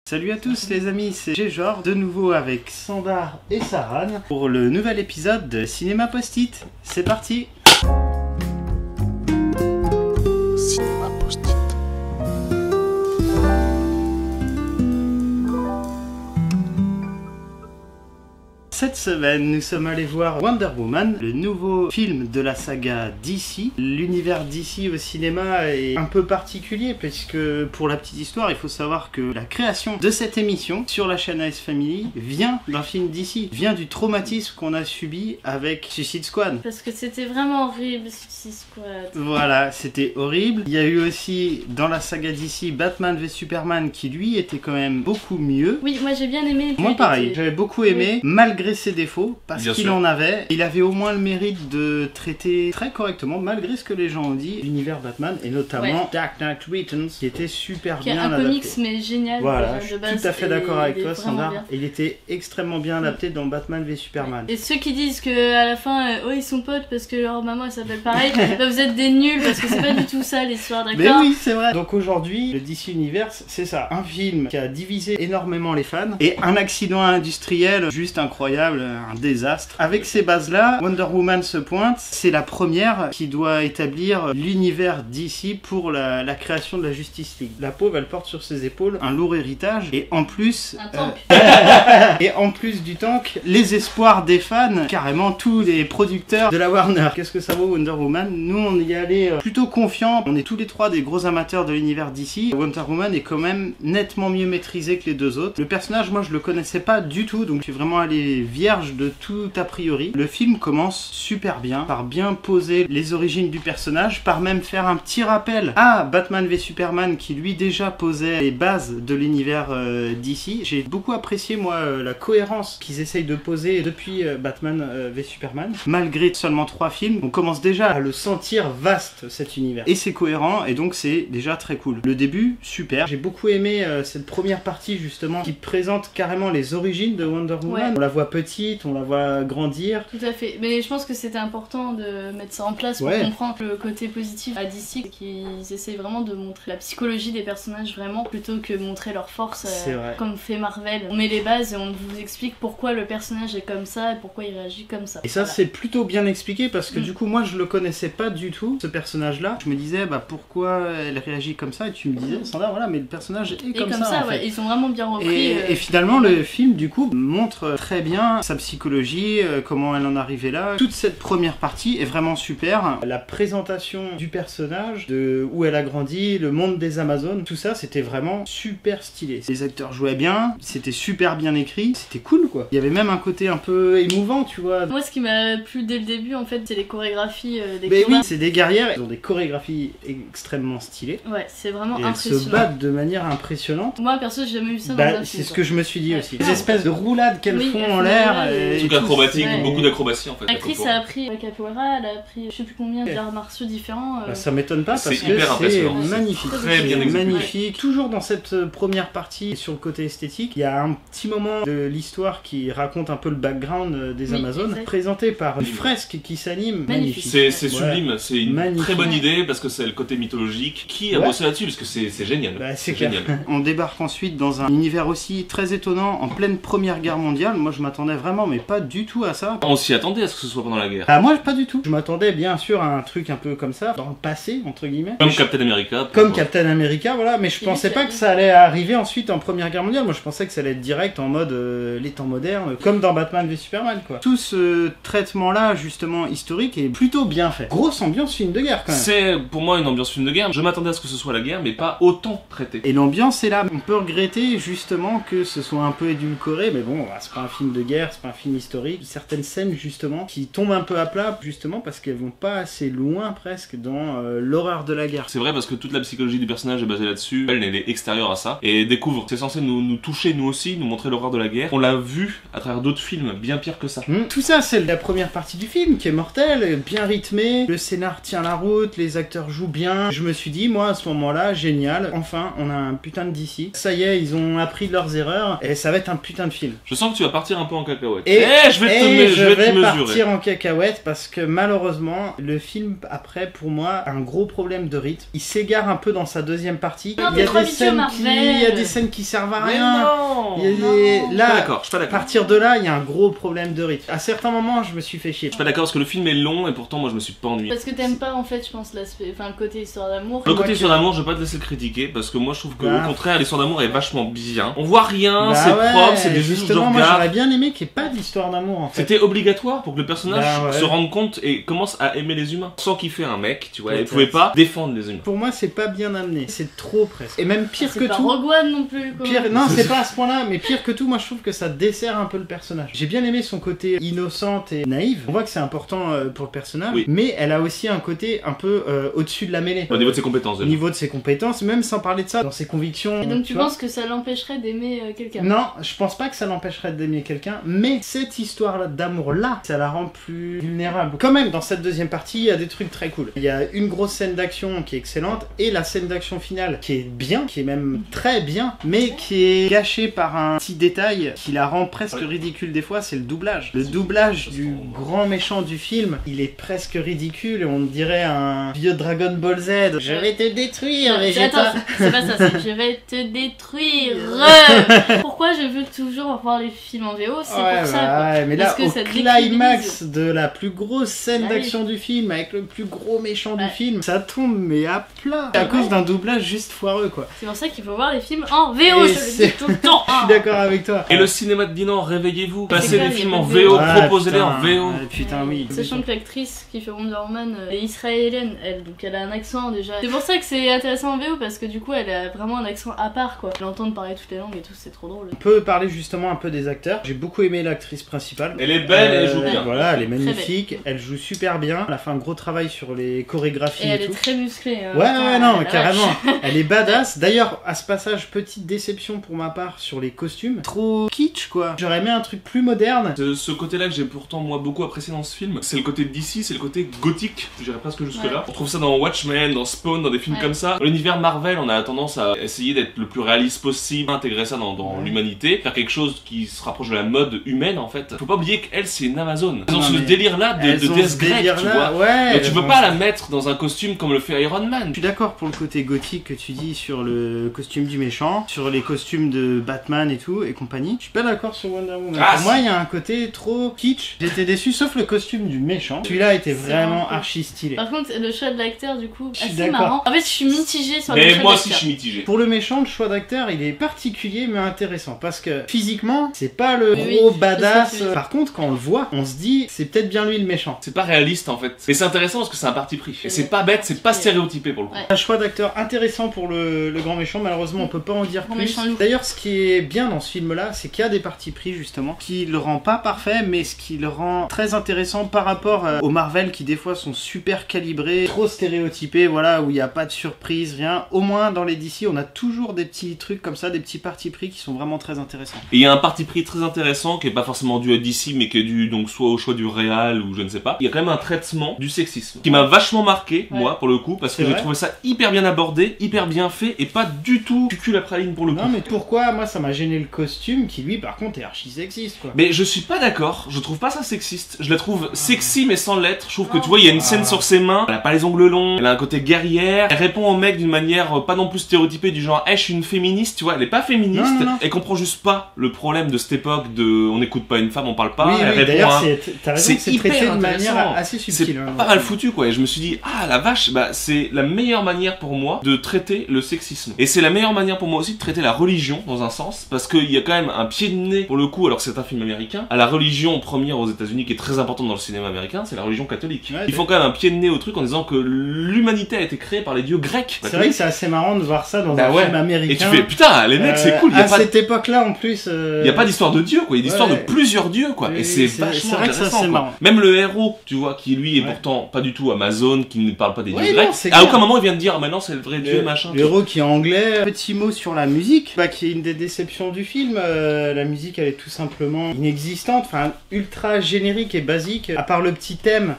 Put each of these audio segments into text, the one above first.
Salut à tous les amis, c'est Gjor, de nouveau avec Sandar et Saran pour le nouvel épisode de Cinéma Post-it. C'est parti! Cinéma Post-it. Cette semaine, nous sommes allés voir Wonder Woman, le nouveau film de la saga DC. L'univers DC au cinéma est un peu particulier parce que, pour la petite histoire, il faut savoir que la création de cette émission sur la chaîne AS Family vient d'un film DC, vient du traumatisme qu'on a subi avec Suicide Squad. Parce que c'était vraiment horrible, Suicide Squad. Voilà, c'était horrible. Il y a eu aussi, dans la saga DC, Batman v Superman qui, lui, était quand même beaucoup mieux. Oui, moi j'ai bien aimé. Moi pareil, j'avais beaucoup aimé, malgré ses défauts, parce Bien qu'il sûr. en avait. Il avait au moins le mérite de traiter très correctement, malgré ce que les gens ont dit, l'univers Batman, et notamment Dark Knight Returns, qui était super Qui est bien un adapté. comics mais génial. Voilà, je de suis base, tout à fait et d'accord avec il est toi, vraiment Sandar. bien. Il était extrêmement bien adapté dans Batman v Superman. Et ceux qui disent que à la fin, oh ils sont potes parce que leur maman elle s'appelle pareil, bah vous êtes des nuls parce que c'est pas du tout ça l'histoire, Mais d'accord? oui, c'est vrai. Donc aujourd'hui, le DC Universe, c'est ça. Un film qui a divisé énormément les fans et un accident industriel juste incroyable, un désastre. Avec ces bases-là, Wonder Woman se pointe. C'est la première qui doit établir l'univers DC pour la création de la Justice League. La pauvre, elle porte sur ses épaules un lourd héritage et en plus... Un tank. Et en plus du tank, les espoirs des fans, carrément tous les producteurs de la Warner. Qu'est-ce que ça vaut Wonder Woman? Nous on y allait plutôt confiants, on est tous les trois des gros amateurs de l'univers d'ici. Wonder Woman est quand même nettement mieux maîtrisé que les deux autres. Le personnage, moi je le connaissais pas du tout, donc je suis vraiment allé vierge de tout a priori. Le film commence super bien, par bien poser les origines du personnage, par même faire un petit rappel à Batman v Superman qui lui déjà posait les bases de l'univers d'ici. J'ai beaucoup apprécié moi la cohérence qu'ils essayent de poser depuis Batman v Superman. Malgré seulement 3 films, on commence déjà à le sentir vaste cet univers. Et c'est cohérent et donc c'est déjà très cool. Le début, super. J'ai beaucoup aimé cette première partie justement qui présente carrément les origines de Wonder Woman. Ouais. On la voit petite, on la voit grandir. Tout à fait, mais je pense que c'était important de mettre ça en place pour comprendre le côté positif à DC, qu'ils essayent vraiment de montrer la psychologie des personnages vraiment, plutôt que montrer leur force C'est vrai. comme fait Marvel. On met les bases et on vous explique pourquoi le personnage est comme ça et pourquoi il réagit comme ça. Et ça Voilà. c'est plutôt bien expliqué parce que du coup moi je le connaissais pas du tout ce personnage là. Je me disais bah pourquoi elle réagit comme ça et tu me disais Sandra voilà mais le personnage est Et comme comme ça en ouais, fait. ils ont vraiment bien repris. Et finalement le film du coup montre très bien sa psychologie, comment elle en est arrivée là. Toute cette première partie est vraiment super. La présentation du personnage, de où elle a grandi, le monde des Amazones, tout ça c'était vraiment super stylé. Les acteurs jouaient bien, c'était super bien écrit, c'était cool quoi. Il y avait même un côté un peu émouvant tu vois. Moi ce qui m'a plu dès le début en fait c'est les chorégraphies des Mais combats. oui, c'est des guerrières, elles ont des chorégraphies extrêmement stylées. Ouais, c'est vraiment Et elles impressionnant. se battent de manière impressionnante. Moi perso j'ai jamais vu ça dans Bah, un film. c'est ce que je me suis dit Ouais. aussi. Les espèces de roulades qu'elles Oui, font elles en font l'air. des roulades, et Truc tout, acrobatique, ouais. beaucoup d'acrobatie en fait. L'actrice a appris la capoeira, elle a appris je sais plus combien d'arts martiaux différents. bah, ça m'étonne pas parce C'est que hyper c'est impressionnant. magnifique. Très bien C'est exécuté. magnifique. Toujours dans cette première partie sur le côté esthétique, il y a un petit moment de l'histoire qui raconte un peu le background des Oui, Amazones, exact. présenté par une fresque qui s'anime. Magnifique. C'est Ouais. sublime, c'est une Magnifique. très bonne idée parce que c'est le côté mythologique. Qui a Ouais. bossé là-dessus? Parce que c'est génial. Bah, c'est c'est clair. génial. On débarque ensuite dans un univers aussi très étonnant en pleine Première Guerre mondiale. Moi je m'attendais vraiment mais pas du tout à ça. On s'y attendait à ce que ce soit pendant la guerre. Ah moi pas du tout. Je m'attendais bien sûr à un truc un peu comme ça, dans le passé entre guillemets. Comme Mais je- Captain America. Comme Captain America, voilà, mais je Et pensais lui, pas que ça allait arriver ensuite en Première Guerre mondiale. Moi je pensais que ça allait être direct en mode les temps modernes, comme dans Batman v Superman quoi. Tout ce traitement là justement historique est plutôt bien fait. Grosse ambiance film de guerre quand même. C'est pour moi une ambiance film de guerre. Je m'attendais à ce que ce soit la guerre, mais pas autant traité. Et l'ambiance est là. On peut regretter justement que ce soit un peu édulcoré, mais bon, c'est pas un film de guerre, c'est pas un film historique. Certaines scènes justement qui tombent un peu à plat, justement parce qu'elles vont pas assez loin presque dans l'horreur de la guerre. C'est vrai parce que toute la psychologie du personnage est basée là-dessus. Elle est extérieure à ça et découvre. C'est censé nous toucher nous aussi, nous montrer l'horreur de la guerre. On l'a vu à travers d'autres films bien pires que ça. Tout ça, c'est la première partie du film qui est mortelle, bien rythmée. Le scénar tient la route, les acteurs jouent bien. Je me suis dit, moi, à ce moment-là, génial. Enfin, on a un putain de DC. Ça y est, ils ont appris de leurs erreurs et ça va être un putain de film. Je sens que tu vas partir un peu en cacahuète. Et je vais te mesurer. Partir en cacahuète parce que malheureusement, le film, après, pour moi, a un gros problème de rythme. Il s'égare un peu dans sa deuxième partie. Non, Il y a des scènes qui servent à rien. Non, Là, je suis pas à d'accord. partir de là, il y a un gros problème de rythme. À certains moments, je me suis fait chier. Je suis pas d'accord parce que le film est long et pourtant moi je me suis pas ennuyé. Parce que t'aimes pas en fait, je pense, l'aspect, enfin le côté histoire d'amour. Le côté histoire d'amour, je vais pas te laisser le critiquer parce que moi je trouve que au contraire l'histoire d'amour est vachement bien. On voit rien, c'est propre, c'est des juges de Justement, moi regard. j'aurais bien aimé qu'il n'y ait pas d'histoire d'amour en fait. C'était obligatoire pour que le personnage ouais. se rende compte et commence à aimer les humains. Sans kiffer un mec, tu vois, il Peut-être. pouvait pas défendre les humains. Pour moi, c'est pas bien amené. C'est trop presque. Et même pire C'est que pas tout. Rogue One non plus quoi. Pire, non, c'est pas à ce point-là, mais pire que tout, moi je trouve que ça dessert un peu le personnage. J'ai bien aimé son côté innocente et naïve. On voit que c'est important pour le personnage, Oui. mais elle a aussi un côté un peu au-dessus de la mêlée. Au niveau de ses compétences. Au déjà. niveau de ses compétences, même sans parler de ça, dans ses convictions. Et donc tu vois. penses que ça l'empêcherait d'aimer quelqu'un? Non, je pense pas que ça l'empêcherait d'aimer quelqu'un, mais cette histoire d'amour-là, ça la rend plus vulnérable. Quand même, dans cette deuxième partie, il y a des trucs très cool. Il y a une grosse scène d'action qui est excellente, et la scène d'action finale qui est bien, qui est même très bien, mais qui est gâchée par un petit détail qui la rend presque ridicule des fois, c'est le doublage. Le doublage du grand méchant du film, il est presque ridicule, et on dirait un vieux Dragon Ball Z. Je vais te détruire, mais j'ai Attends, pas... c'est pas ça, c'est je vais te détruire. Pourquoi je veux toujours voir les films en VO? C'est Ouais, pour ça bah quoi. ouais, mais là, Parce que au ça climax de la plus grosse scène Ah oui. d'action du film, avec le plus gros méchant du Ouais. film, ça tombe mais à plat. À Ouais. cause d'un doublage juste foireux, quoi. C'est pour ça qu'il faut voir les films en VO, Et je le c'est- dis tout le temps. Je suis d'accord avec toi. Et le cinéma de Dinan, réveillez-vous. Passez clair, les il y a films pas en de VO, VO. proposez-les en putain, VO. Putain, oui. Sachant que l'actrice qui fait Wonder Woman est israélienne, elle, donc elle a un accent déjà. C'est pour ça que c'est intéressant en VO parce que du coup elle a vraiment un accent à part quoi. L'entendre parler toutes les langues et tout, c'est trop drôle. On peut parler justement un peu des acteurs. J'ai beaucoup aimé l'actrice principale. Elle est belle et elle joue bien. Voilà, elle est Très magnifique, elle joue super bien. Elle a fait un gros travail sur les chorégraphies Et et, elle est tout. très musclée. hein. Ouais, Putain, ouais, non, la carrément. vache. Elle est badass. D'ailleurs, à ce passage, petite déception pour ma part sur les costumes. Trop kitsch, quoi. J'aurais aimé un truc plus moderne. Ce côté-là que j'ai pourtant moi beaucoup apprécié dans ce film, c'est le côté DC, c'est le côté gothique. Je dirais presque jusque là. Ouais. On trouve ça dans Watchmen, dans Spawn, dans des films Ouais. comme ça. Dans l'univers Marvel, on a tendance à essayer d'être le plus réaliste possible, intégrer ça dans Ouais. l'humanité, faire quelque chose qui se rapproche de la mode humaine en fait. Faut pas oublier qu'elle c'est une Amazone. Elles ont Non, ce mais délire-là de Elles ont déesse ce grecque, tu délire-là, vois. ouais. Donc tu elles peux ont pas ce- la mettre dans un costume comme le fait Iron Man. Je suis d'accord pour le côté gothique que tu dis sur le costume du méchant, sur les costumes de Batman et tout et compagnie. Je suis pas d'accord sur Wonder Woman. Ah, pour si. moi, il y a un côté trop kitsch. J'étais déçu, sauf le costume du méchant. Celui-là était C'est vraiment vraiment cool. archi stylé. Par contre, le choix de l'acteur, du coup, Je suis assez d'accord. marrant. En fait, je suis mitigée sur le Mais choix moi de aussi je l'acteur. suis mitigé. Pour le méchant, le choix d'acteur, il est particulier mais intéressant parce que physiquement, c'est pas le Oui, gros oui, badass. je sais, je sais. Par contre, quand on le voit, on se dit c'est peut-être bien lui le méchant. C'est pas réaliste en fait. Mais c'est intéressant parce que c'est un parti pris. Et c'est pas bête, c'est pas stéréotypé pour le coup. Ouais. Un choix d'acteur intéressant pour le grand méchant, malheureusement on peut pas en dire Grand plus. méchant loup. D'ailleurs ce qui est bien dans ce film là, c'est qu'il y a des partis pris justement, qui le rend pas parfait, mais ce qui le rend très intéressant par rapport aux Marvel qui des fois sont super calibrés, trop stéréotypés, voilà, où il n'y a pas de surprise, rien. Au moins dans les DC on a toujours des petits trucs comme ça, des petits partis pris qui sont vraiment très intéressants. Et il y a un parti pris très intéressant qui est pas forcément dû à DC mais qui est dû donc soit au choix du réal ou je ne sais pas. Il y a quand même un traitement du sexisme qui m'a vachement marqué, Ouais. moi pour le coup, parce que C'est j'ai vrai. trouvé ça hyper bien abordé, hyper bien fait et pas du tout cucul à praline pour le coup. Non mais pourquoi moi ça m'a gêné le costume qui lui par contre est archi sexiste quoi. Mais je suis pas d'accord, je trouve pas ça sexiste. Je la trouve sexy mais sans l'être. Je trouve que tu vois, il y a une scène sur ses mains, elle a pas les ongles longs, elle a un côté guerrière, elle répond au mec d'une manière pas non plus stéréotypée du genre, hey, je suis une féministe, tu vois, elle est pas féministe, Non, non, non. elle comprend juste pas le problème de cette époque de on n'écoute pas une femme, on parle pas, oui, elle oui, répond d'ailleurs à un- t'as raison, c'est c'est hyper traité de manière intéressant. assez C'est subtile. hein. pas mal foutu quoi, et je me suis dit, ah la vache, bah c'est la meilleure manière pour moi de traiter le sexisme. Et c'est la meilleure manière pour moi aussi de traiter la religion dans un sens, parce qu'il y a quand même un pied de nez pour le coup, alors que c'est un film américain, à la religion première aux États-Unis qui est très importante dans le cinéma américain, c'est la religion catholique. Ouais, Ils font quand même un pied de nez au truc en disant que l'humanité a été créée par les dieux grecs. C'est vrai que c'est assez marrant de voir ça dans Bah un ouais. film américain. Et tu fais putain, les mecs, c'est cool, il y a à pas cette époque-là en plus. y a pas d'histoire de dieu quoi, il y a d'histoire Ouais. de plusieurs dieux quoi, Oui, et c'est c'est vachement vrai que ça, intéressant c'est quoi. marrant. Même le héros, tu vois, qui lui est Ouais. pourtant pas du tout Amazon, qui ne parle pas des Ouais, dieux non, grecs, c'est à clair. aucun moment il vient de dire ah maintenant c'est le vrai dieu machin. Le héros qui est anglais. Petit mot sur la musique, bah, qui est une des déceptions du film. La musique elle est tout simplement inexistante, enfin ultra générique et basique. À part le petit thème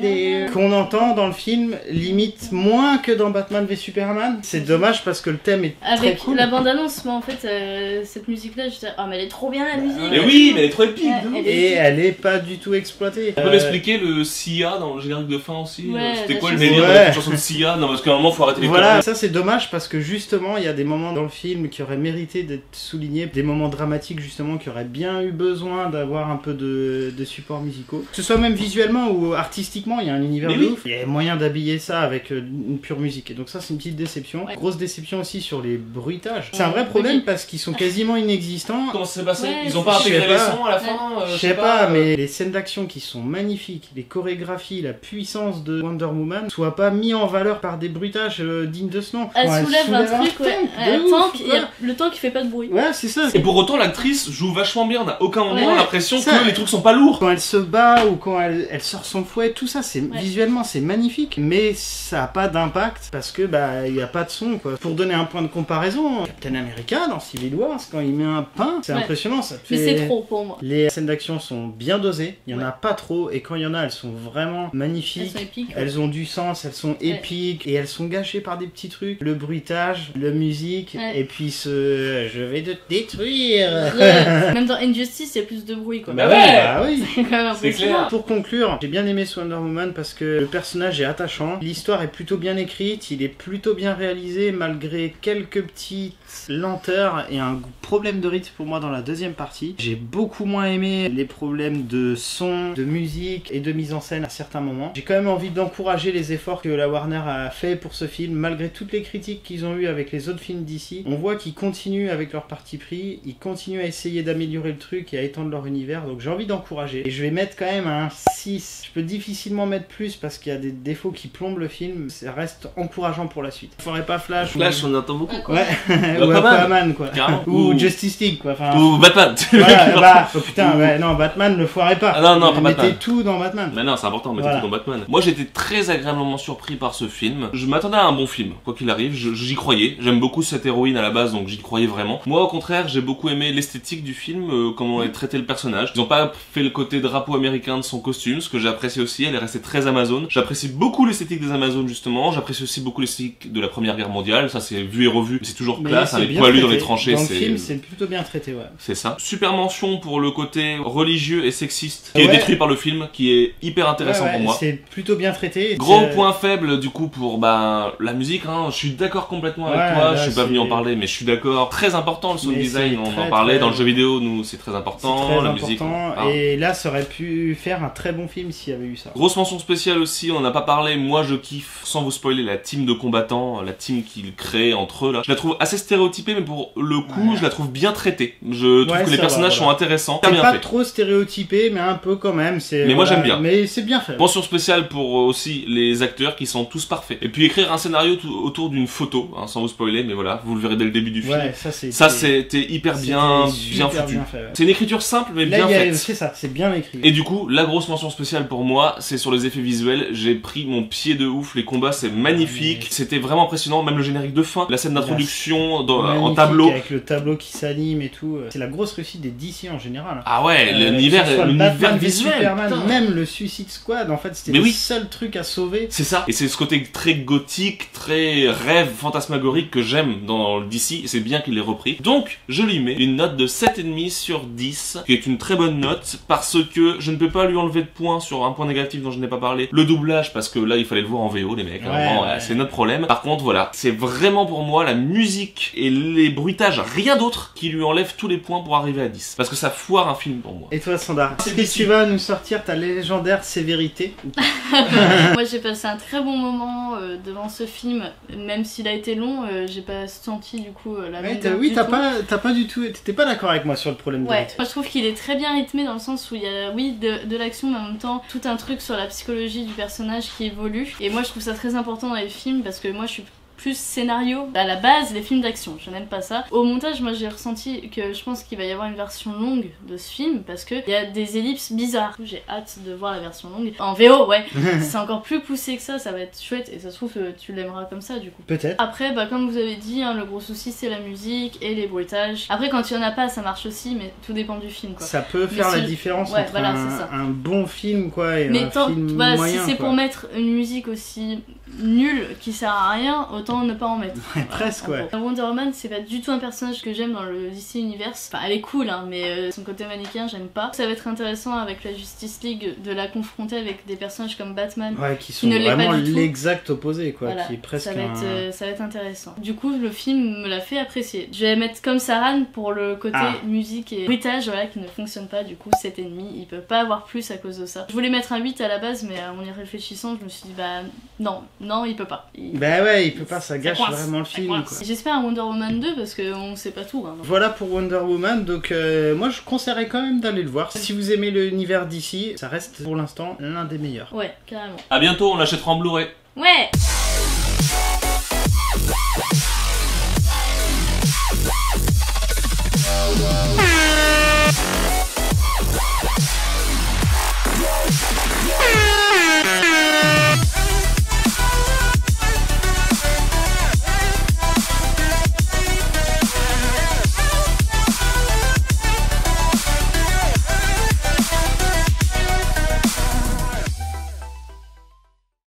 qu'on entend dans le film, limite moins que dans Batman v Superman. C'est dommage parce que le thème est très Avec cool. la bande-annonce, moi en fait, cette musique-là, je disais, ah mais elle est trop bien la musique. Mais oui, oui, mais elle est trop épique. Ouais, de ouf. elle est Et elle est pas du tout exploitée. Tu peux m'expliquer le Sia dans le générique de fin aussi Ouais, c'était la quoi le chanson. délire de Ouais. la chanson de Sia? Non, parce qu'à un moment, faut arrêter les Voilà, conneries. ça c'est dommage parce que justement il y a des moments dans le film qui auraient mérité d'être soulignés, des moments dramatiques justement qui auraient bien eu besoin d'avoir un peu de supports musicaux. Que ce soit même visuellement ou artistiquement, il y a un univers Mais de oui. ouf. Il y a moyen d'habiller ça avec une pure musique. Et donc ça c'est une petite déception. Ouais. Grosse déception aussi sur les bruitages. C'est Ouais, un vrai problème oui. parce qu'ils sont quasiment inexistants. Comment ça s'est passé? Ouais, Ils ont pas je sais intégré les pas. sons à la fin? Je sais pas, mais les scènes d'action qui sont magnifiques, les chorégraphies, la puissance de Wonder Woman soient pas mis en valeur par des bruitages dignes de ce nom. Elle Quand soulève un truc, ouais. de Un ouf, tank, quoi. le tank il fait pas de bruit. Ouais, c'est ça. Et pour autant, l'actrice joue vachement bien. On a aucun moment Ouais. l'impression Ça- que les trucs sont pas lourds. Quand elle se bat ou quand elle sort son fouet, tout ça, c'est Ouais. visuellement c'est magnifique, mais ça a pas d'impact parce que bah il y a pas de son quoi. Pour donner un point de comparaison, Captain America dans Civil War, quand il met un pain, c'est Ouais. impressionnant, ça te fait. Mais c'est trop pour moi. Les scènes d'action sont bien dosées, il y en Ouais. a pas trop, et quand il y en a, elles sont vraiment Elles magnifiques. sont épiques. Elles ont du sens, elles sont épiques et elles sont gâchées par des petits trucs. Le bruitage, la musique, Ouais. et puis ce je vais te détruire. Ouais. Même dans Injustice, il y a plus de bruit quoi. Bah ouais. Bah oui. C'est quand même C'est impressionnant. clair. Pour conclure, j'ai bien aimé ce Wonder Woman parce que le personnage est attachant, l'histoire est plutôt bien écrite, il est plutôt bien réalisé malgré quelques petites lenteurs et un problème de rythme pour moi dans la deuxième partie. J'ai beaucoup moins aimé les problèmes de son, de musique et de mise en scène à certains moments. J'ai quand même envie d'encourager les efforts que la Warner a fait pour ce film, malgré toutes les critiques qu'ils ont eues avec les autres films d'ici. On voit qu'ils continuent avec leur parti pris, ils continuent à essayer d'améliorer le truc et à étendre leur univers, donc j'ai envie d'encourager. Et je vais mettre quand même un 6. Je peux difficilement mettre plus parce qu'il y a des défauts qui plombent le film, ça reste encourageant pour la suite. Faudrait pas Flash, Flash, on attend beaucoup. ou... Ouais, ou Aquaman. Aquaman quoi. Carrément. Ou Justice League quoi. Enfin, Ou Batman. voilà, bah, oh putain, ouais, non, Batman ne foirez pas. Ah non, non, pas Mettez Batman. tout dans Batman. Mais non, c'est important, mais Voilà. tout dans Batman. Moi, j'étais très agréablement surpris par ce film. Je m'attendais à un bon film, quoi qu'il arrive. J'y croyais. J'aime beaucoup cette héroïne à la base, donc j'y croyais vraiment. Moi, au contraire, j'ai beaucoup aimé l'esthétique du film, comment est traité le personnage. Ils ont pas fait le côté drapeau américain de son costume, ce que j'ai apprécié aussi. Elle est restée très Amazon. J'apprécie beaucoup l'esthétique des Amazones, justement. J'apprécie aussi beaucoup l'esthétique de la Première Guerre mondiale. Ça, c'est vu et revu. C'est toujours Mais classe, hein, c'est les bien poilus dans traité. les tranchées, Dans le c'est... film, c'est plutôt bien traité, ouais. C'est ça. Super mention pour le côté religieux et sexiste qui est Ouais. détruit par le film, qui est hyper intéressant Ouais, pour moi. c'est plutôt bien traité. Gros C'est- point faible du coup pour la musique, hein. Je suis d'accord complètement avec Ouais, toi, là, je suis pas venu c'est- en parler mais je suis d'accord. Très important le sound Mais design, c'est on très, en parlait très- dans le jeu vidéo, nous c'est très C'est important, très la important. musique. on parle. Et là, ça aurait pu faire un très bon film s'il y avait eu ça. Grosse mention spéciale aussi, on en a pas parlé, moi je kiffe, sans vous spoiler, la team de combattants, la team qu'ils créent entre eux là. Je la trouve assez stéréotypée mais pour le coup Ouais. je la trouve bien traitée. Je trouve Ouais, que les ça personnages va, voilà. sont intéressants, très C'est bien pas fait. trop stéréotypé, mais un peu quand même. Mais moi, j'aime bien. Mais c'est bien fait. Mention spéciale pour aussi les acteurs qui sont tous parfaits. Et puis écrire un scénario autour d'une photo, hein, sans vous spoiler, mais voilà, vous le verrez dès le début du film. Ouais, ça c'est. Ça c'était hyper bien foutu. Bien fait, ouais. C'est une écriture simple mais Là, bien il y a- faite. c'est ça, c'est bien écrit. Et du coup, la grosse mention spéciale pour moi, c'est sur les effets visuels. J'ai pris mon pied de ouf, les combats c'est magnifique, Ouais. c'était vraiment impressionnant, même le générique de fin, la scène d'introduction en Magnifique, tableau. avec le tableau qui s'anime et tout. C'est la grosse réussite des DC en général. Ah ouais, Que l'univers ce soit le Batman v visuel. Superman, putain. même le Suicide Squad, en fait, c'était Mais le oui. seul truc à sauver. C'est ça. Et c'est ce côté très gothique, très rêve fantasmagorique que j'aime dans le DC, et c'est bien qu'il l'ait repris. Donc, je lui mets une note de 7,5 sur 10, qui est une très bonne note, parce que je ne peux pas lui enlever de points sur un point négatif dont je n'ai pas parlé. Le doublage, parce que là, il fallait le voir en VO, les mecs. Ouais, Vraiment, ouais. c'est notre problème. Par contre, voilà, c'est vraiment pour moi la musique et les bruitages, rien d'autre, qui lui enlève tous les points pour arriver à 10. Parce que ça foire un film pour moi. Et toi, Sandra, C'est est-ce que DC. tu vas nous sortir ta légendaire sévérité ou pas? Moi j'ai passé un très bon moment devant ce film, même s'il a été long, j'ai pas senti du coup la Ouais, longueur oui, du t'as tout. pas du tout. T'étais pas d'accord avec moi sur le problème de Ouais, rythme. moi je trouve qu'il est très bien rythmé dans le sens où il y a, oui, de l'action, mais en même temps, tout un truc sur la psychologie du personnage qui évolue. Et moi je trouve ça très important dans les films parce que moi je suis plus scénario. À la base, les films d'action, je n'aime pas ça. Au montage, moi j'ai ressenti que je pense qu'il va y avoir une version longue de ce film parce qu'il y a des ellipses bizarres. J'ai hâte de voir la version longue. En VO, ouais, c'est encore plus poussé que ça va être chouette et ça se trouve tu l'aimeras comme ça du coup. Peut-être. Après, comme vous avez dit, hein, le gros souci c'est la musique et les bruitages. Après, quand il y en a pas, ça marche aussi, mais tout dépend du film quoi. Ça peut Mais faire la si- différence ouais, entre voilà, c'est ça. un bon film quoi et Mais un tant, film voilà, moyen. si c'est quoi. pour mettre une musique aussi nul qui sert à rien, autant ne pas en mettre. Ouais, presque, ouais. Wonder Woman, c'est pas du tout un personnage que j'aime dans le DC Universe. Enfin, elle est cool, hein, mais son côté manichéen, j'aime pas. Ça va être intéressant avec la Justice League de la confronter avec des personnages comme Batman. Ouais, qui sont ne l'est vraiment pas du tout. l'exact opposé, quoi. Voilà, Qui est presque ça va être intéressant. Du coup, le film me l'a fait apprécier. Je vais mettre comme Saran pour le côté musique et bruitage, voilà, qui ne fonctionne pas. Du coup, cet ennemi, il peut pas avoir plus à cause de ça. Je voulais mettre un 8 à la base, mais en y réfléchissant, je me suis dit, bah non, il peut pas. Bah ouais, il peut pas, ça gâche coince, vraiment le ça film, coince. quoi. J'espère un Wonder Woman 2 parce qu'on sait pas tout. Hein, donc. Voilà pour Wonder Woman, donc moi je conseillerais quand même d'aller le voir. Si vous aimez l'univers d'ici, ça reste pour l'instant l'un des meilleurs. Ouais, carrément. À bientôt, on l'achètera en Blu-ray. Ouais.